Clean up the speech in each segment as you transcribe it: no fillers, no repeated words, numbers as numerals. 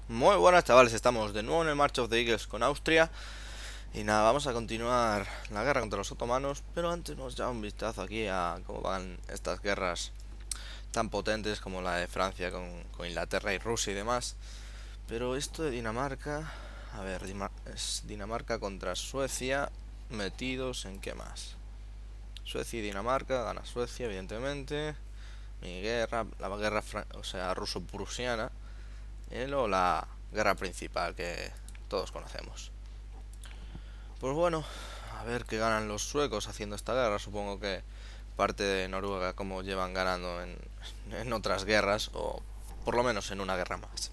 Muy buenas chavales, estamos de nuevo en el March of the Eagles con Austria. Y nada, vamos a continuar la guerra contra los otomanos. Pero antes nos da un vistazo aquí a cómo van estas guerras tan potentes como la de Francia con Inglaterra y Rusia y demás. Pero esto de Dinamarca, a ver, es Dinamarca contra Suecia, metidos en qué más. Suecia y Dinamarca, gana Suecia evidentemente. Mi guerra, la guerra, o sea, ruso-prusiana. Y luego la guerra principal que todos conocemos. Pues bueno, a ver qué ganan los suecos haciendo esta guerra. Supongo que parte de Noruega como llevan ganando en otras guerras, o por lo menos en una guerra más.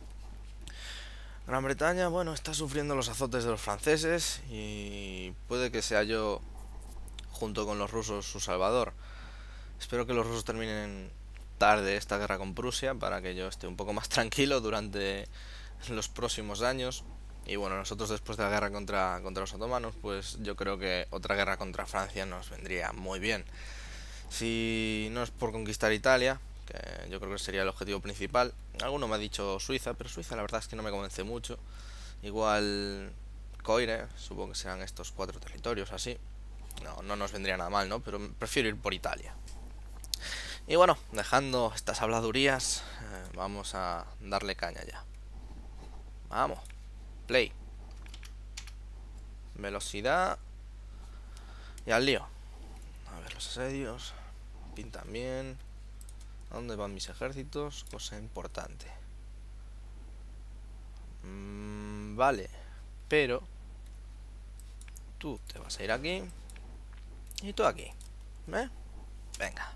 Gran Bretaña, bueno, está sufriendo los azotes de los franceses y puede que sea yo, junto con los rusos, su salvador. Espero que los rusos terminen tarde esta guerra con Prusia para que yo esté un poco más tranquilo durante los próximos años. Y bueno, nosotros después de la guerra contra los otomanos, pues yo creo que otra guerra contra Francia nos vendría muy bien. Si no es por conquistar Italia, que yo creo que sería el objetivo principal. Alguno me ha dicho Suiza, pero Suiza la verdad es que no me convence mucho. Igual Coire, supongo que serán estos cuatro territorios así. No, no nos vendría nada mal, ¿no? Pero prefiero ir por Italia. Y bueno, dejando estas habladurías, vamos a darle caña ya. Vamos, play. Velocidad y al lío. A ver, los asedios pintan bien. ¿A dónde van mis ejércitos? Cosa importante. Vale, pero tú te vas a ir aquí y tú aquí. ¿Eh? Venga.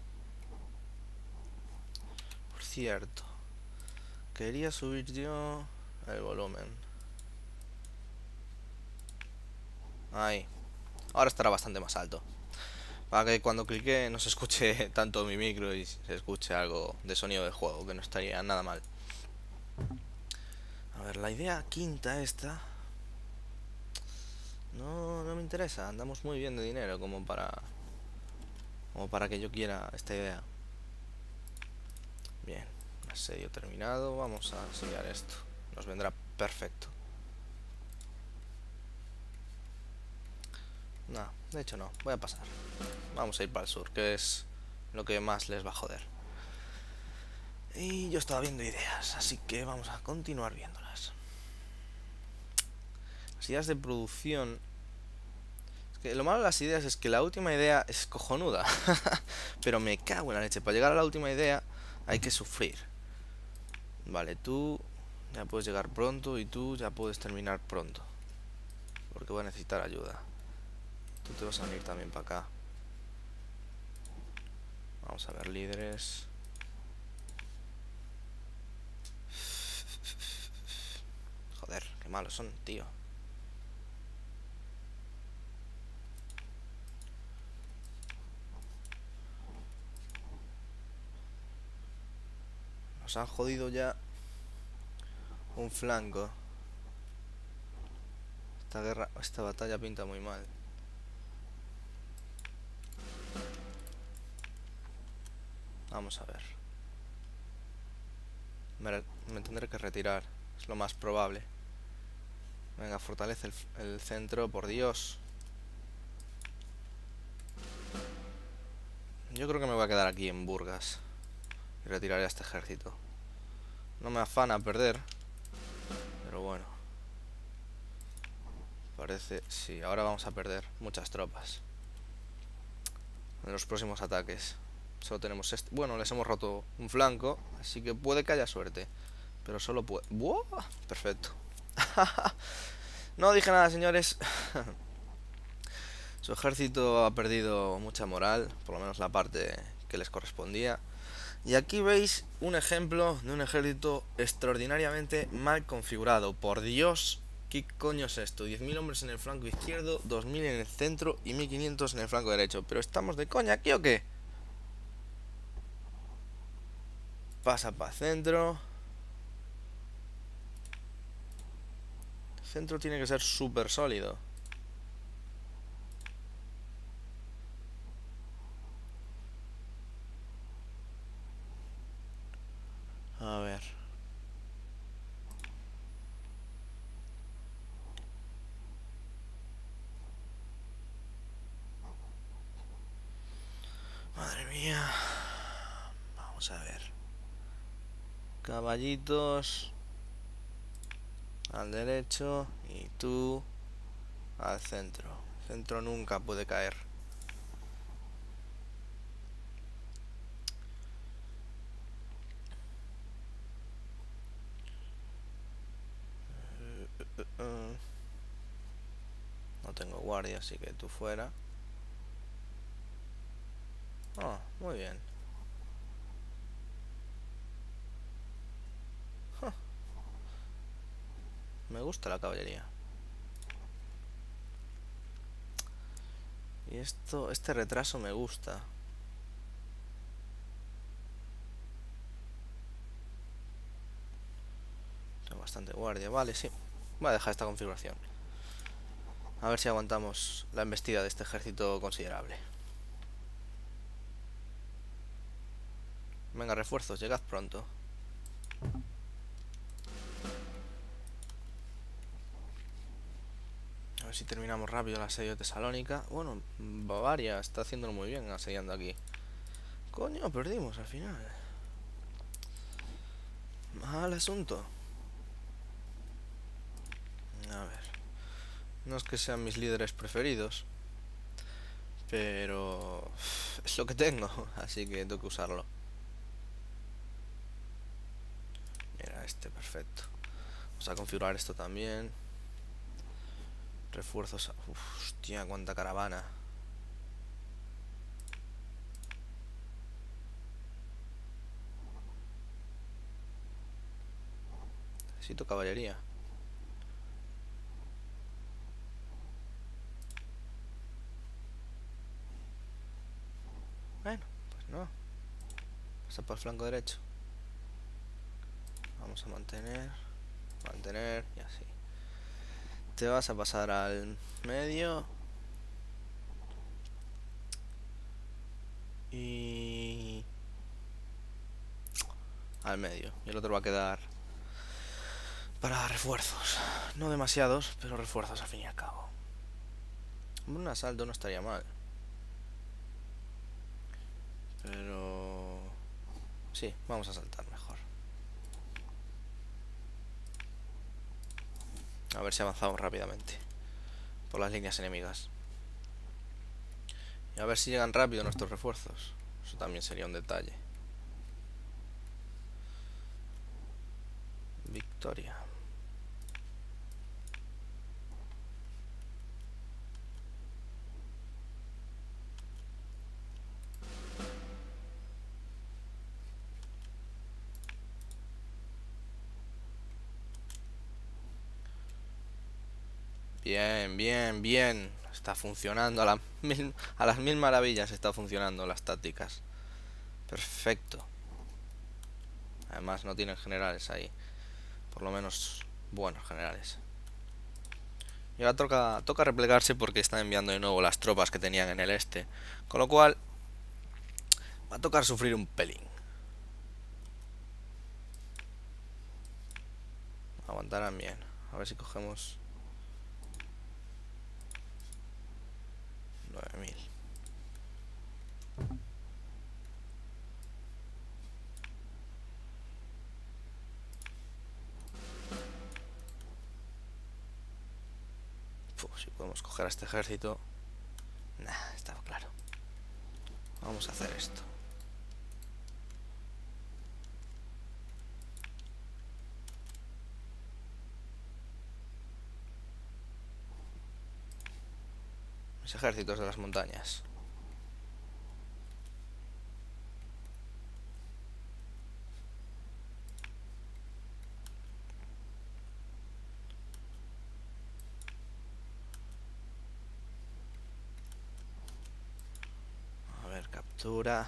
Por cierto, quería subir yo el volumen. Ahí. Ahora estará bastante más alto. Para que cuando clique no se escuche tanto mi micro y se escuche algo de sonido de juego, que no estaría nada mal. A ver, la idea quinta esta. No, no me interesa. Andamos muy bien de dinero como para que yo quiera esta idea. Bien, asedio terminado. Vamos a asediar esto. Nos vendrá perfecto. No, de hecho no. Voy a pasar. Vamos a ir para el sur, que es lo que más les va a joder. Y yo estaba viendo ideas, así que vamos a continuar viéndolas. Las ideas de producción. Es que lo malo de las ideas es que la última idea es cojonuda. Pero me cago en la leche. Para llegar a la última idea hay que sufrir. Vale, tú ya puedes llegar pronto y tú ya puedes terminar pronto. Porque voy a necesitar ayuda. Tú te vas a venir también para acá. Vamos a ver líderes. Joder, qué malos son, tío. Nos han jodido ya un flanco. Esta batalla pinta muy mal. Vamos a ver. Me tendré que retirar. Es lo más probable. Venga, fortalece el centro, por Dios. Yo creo que me voy a quedar aquí en Burgas. Y retiraré a este ejército. No me afana perder. Pero bueno. Parece... Sí, ahora vamos a perder muchas tropas en los próximos ataques. Solo tenemos este... Bueno, les hemos roto un flanco, así que puede que haya suerte. Pero solo puede... ¡Buah! Perfecto. No dije nada, señores. Su ejército ha perdido mucha moral, por lo menos la parte que les correspondía. Y aquí veis un ejemplo de un ejército extraordinariamente mal configurado. Por Dios, ¿qué coño es esto? 10.000 hombres en el flanco izquierdo, 2.000 en el centro y 1.500 en el flanco derecho. ¿Pero estamos de coña aquí o qué? Pasa para centro. El centro tiene que ser súper sólido. A ver. Caballitos al derecho y tú al centro. El centro nunca puede caer. No tengo guardia, así que tú fuera. Ah, muy bien. Huh, me gusta la caballería. Y este retraso me gusta. Tengo bastante guardia. Vale, sí. Voy a dejar esta configuración. A ver si aguantamos la embestida de este ejército considerable. Venga, refuerzos, llegad pronto. A ver si terminamos rápido el asedio de Tesalónica. Bueno, Bavaria está haciéndolo muy bien asediando aquí. Coño, perdimos al final. Mal asunto. A ver. No es que sean mis líderes preferidos, pero es lo que tengo, así que tengo que usarlo. Mira, este, perfecto. Vamos a configurar esto también. Refuerzos. Uf, hostia, cuánta caravana. Necesito caballería. Bueno, pues no. Pasa por el flanco derecho. Vamos a mantener y así. Te vas a pasar al medio. Y al medio. Y el otro va a quedar para refuerzos. No demasiados, pero refuerzos al fin y al cabo. Un asalto no estaría mal. Pero sí, vamos a saltar mejor. A ver si avanzamos rápidamente por las líneas enemigas. Y a ver si llegan rápido nuestros refuerzos. Eso también sería un detalle. Victoria. Bien, bien, bien. Está funcionando a las mil maravillas. Está funcionando las tácticas. Perfecto. Además no tienen generales ahí. Por lo menos buenos generales. Y ahora toca replegarse porque están enviando de nuevo las tropas que tenían en el este. Con lo cual va a tocar sufrir un pelín. Aguantarán bien. A ver si cogemos 9000. Si podemos coger a este ejército. Nah, está claro. Vamos a hacer esto. Mis ejércitos de las montañas. A ver, captura.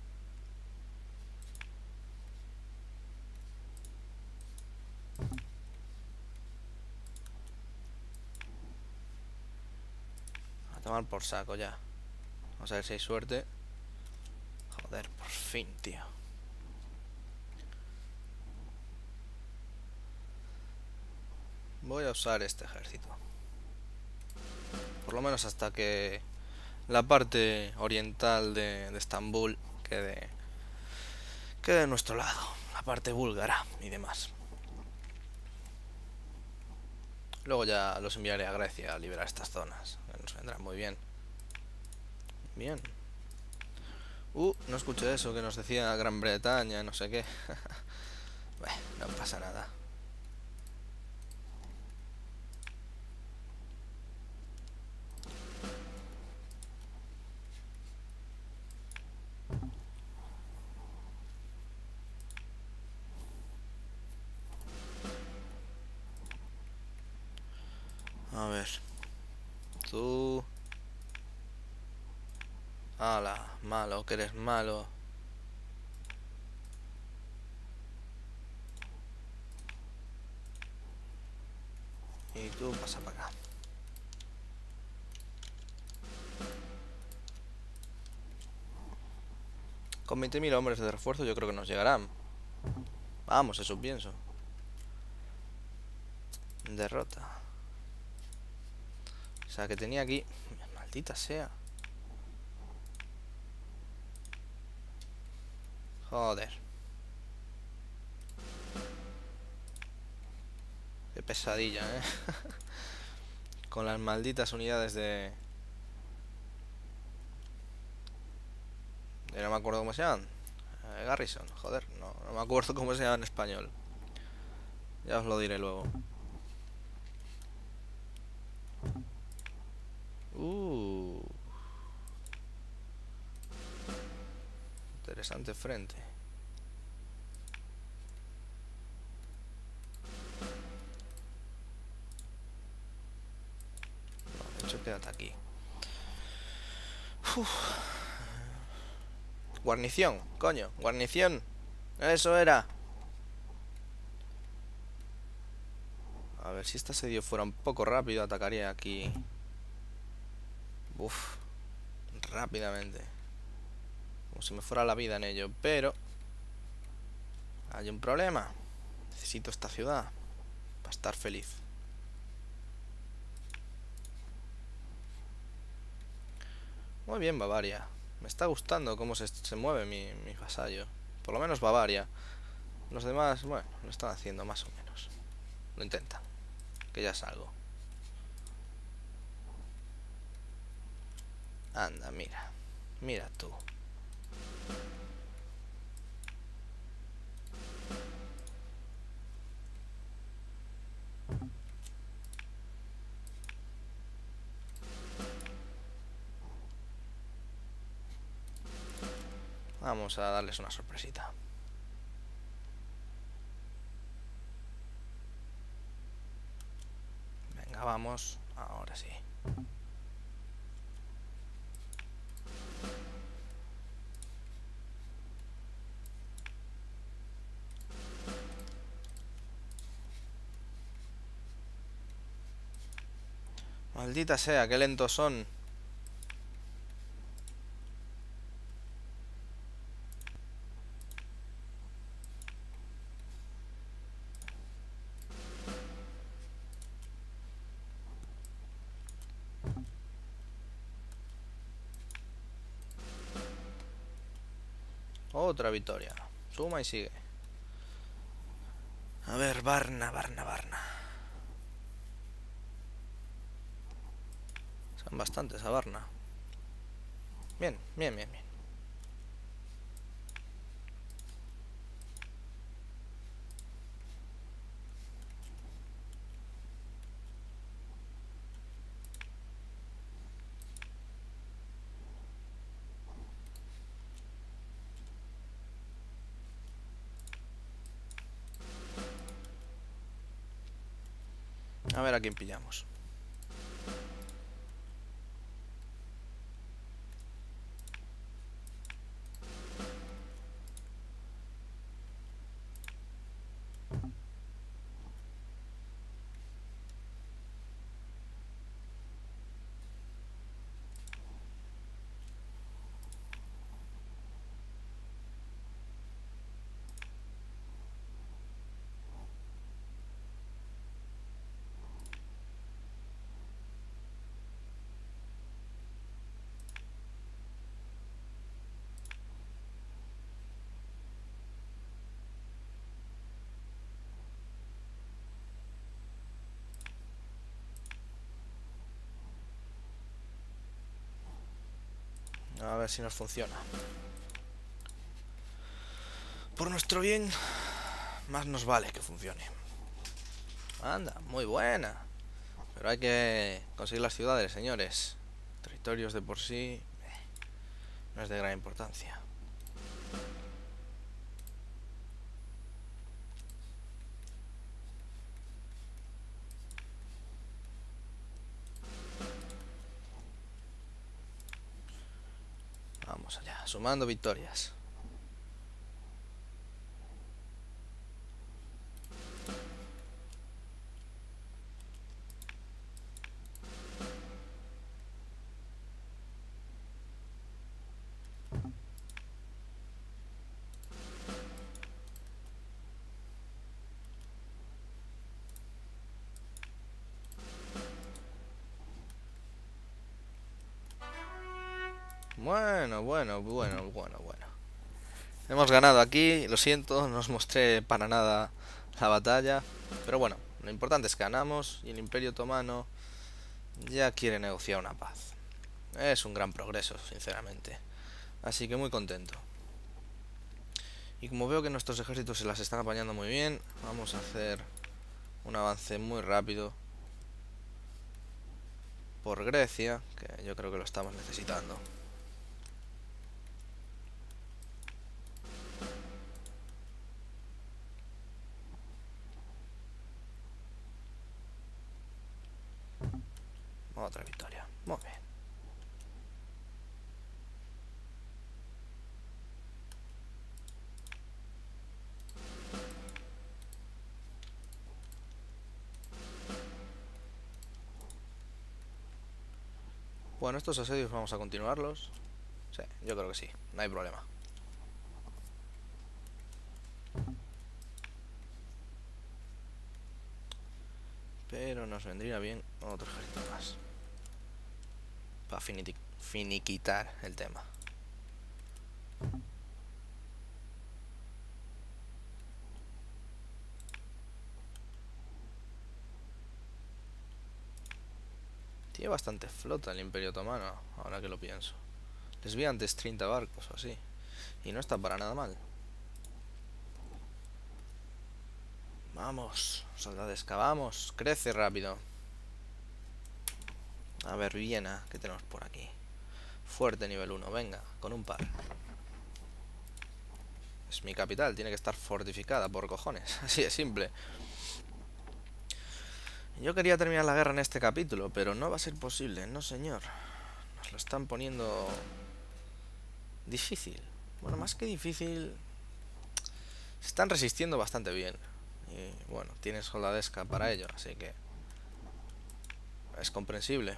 A tomar por saco ya. Vamos a ver si hay suerte. Joder, por fin, tío. Voy a usar este ejército. Por lo menos hasta que la parte oriental de Estambul quede de nuestro lado. parte búlgara y demás. Luego ya los enviaré a Grecia a liberar estas zonas, que nos vendrán muy bien. Bien. No escuché eso que nos decía Gran Bretaña, no sé qué. Bueno, no pasa nada. A ver. Tú... Ala, malo, que eres malo. Y tú pasa para acá. Con 20.000 hombres de refuerzo yo creo que nos llegarán. Vamos, eso pienso. Derrota. O sea, que tenía aquí... Maldita sea. Joder. Qué pesadilla, ¿eh? Con las malditas unidades de... No me acuerdo cómo se llaman. Garrison, joder, no me acuerdo cómo se llama en español. Ya os lo diré luego. Interesante frente. No, de hecho, quédate aquí. Uf. Guarnición, coño, guarnición. Eso era. A ver, si este asedio fuera un poco rápido, atacaría aquí. Uf, rápidamente. Como si me fuera la vida en ello, pero hay un problema. Necesito esta ciudad para estar feliz. Muy bien, Bavaria. Me está gustando cómo se mueve mi vasallo. Por lo menos Bavaria. Los demás, bueno, lo están haciendo más o menos. Lo intentan. Que ya es algo. Anda, mira. Mira tú. Vamos a darles una sorpresita. Venga, vamos. Ahora sí. Maldita sea, qué lentos son. Otra victoria. Suma y sigue. A ver, Varna. Son bastantes a Varna. Bien. A ver a quién pillamos. A ver si nos funciona. Por nuestro bien, más nos vale que funcione. Anda, muy buena. Pero hay que conseguir las ciudades, señores. Territorios de por sí no es de gran importancia. Vamos allá, sumando victorias. Bueno. Hemos ganado aquí, lo siento, no os mostré para nada la batalla. Pero bueno, lo importante es que ganamos y el Imperio Otomano ya quiere negociar una paz. Es un gran progreso, sinceramente. Así que muy contento. Y como veo que nuestros ejércitos se las están apañando muy bien, vamos a hacer un avance muy rápido por Grecia, que yo creo que lo estamos necesitando. Otra victoria, muy bien. Bueno, estos asedios vamos a continuarlos. Sí, yo creo que sí, no hay problema. Pero nos vendría bien otro ejército más para finiquitar el tema. Tiene bastante flota el Imperio Otomano, ahora que lo pienso. Les vi antes 30 barcos o así. Y no está para nada mal. Vamos, soldadesca, vamos. Crece rápido. A ver, Viena, ¿qué tenemos por aquí? Fuerte nivel 1, venga, con un par. Es mi capital, tiene que estar fortificada por cojones. Así de simple. Yo quería terminar la guerra en este capítulo, pero no va a ser posible, no señor. Nos lo están poniendo difícil. Bueno, más que difícil, se están resistiendo bastante bien. Y bueno, tienes soldadesca para ello, así que es comprensible.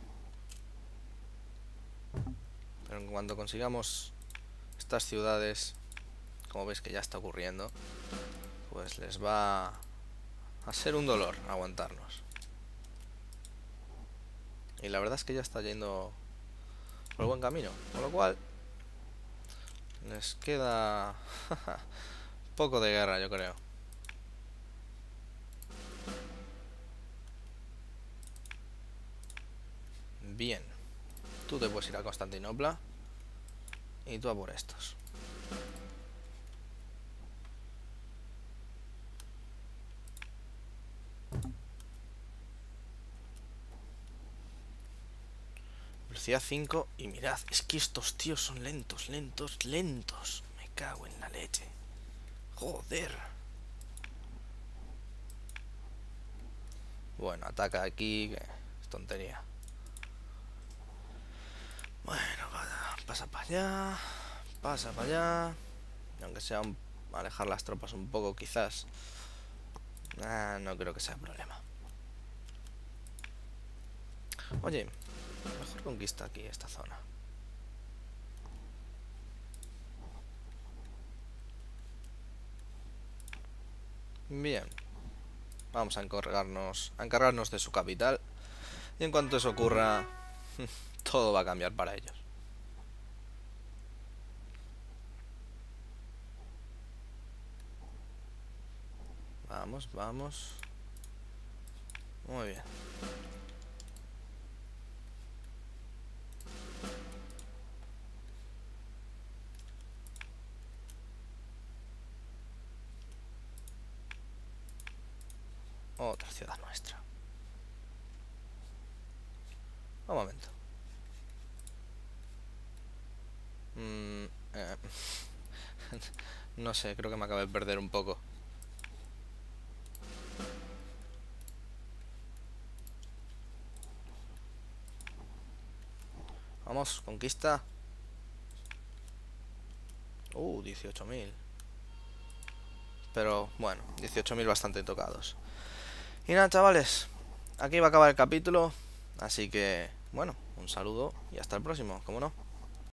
Pero en cuanto consigamos estas ciudades, como veis que ya está ocurriendo, pues les va a ser un dolor aguantarnos. Y la verdad es que ya está yendo por el buen camino, con lo cual les queda poco de guerra, yo creo. Bien, tú te puedes ir a Constantinopla y tú a por estos. Velocidad 5 y mirad, es que estos tíos son lentos. Me cago en la leche. Joder. Bueno, ataca aquí, que es tontería. Bueno, pasa para allá. Pasa para allá. Aunque sea alejar las tropas un poco, quizás. No creo que sea problema. Oye, mejor conquista aquí esta zona. Bien. Vamos a encargarnos de su capital. Y en cuanto eso ocurra, todo va a cambiar para ellos. Vamos. Muy bien. Otra ciudad nuestra. Un momento. No sé, creo que me acabé de perder un poco. Vamos, conquista. 18.000. Pero bueno, 18.000 bastante tocados. Y nada, chavales, aquí va a acabar el capítulo. Así que, bueno, un saludo y hasta el próximo, ¿cómo no?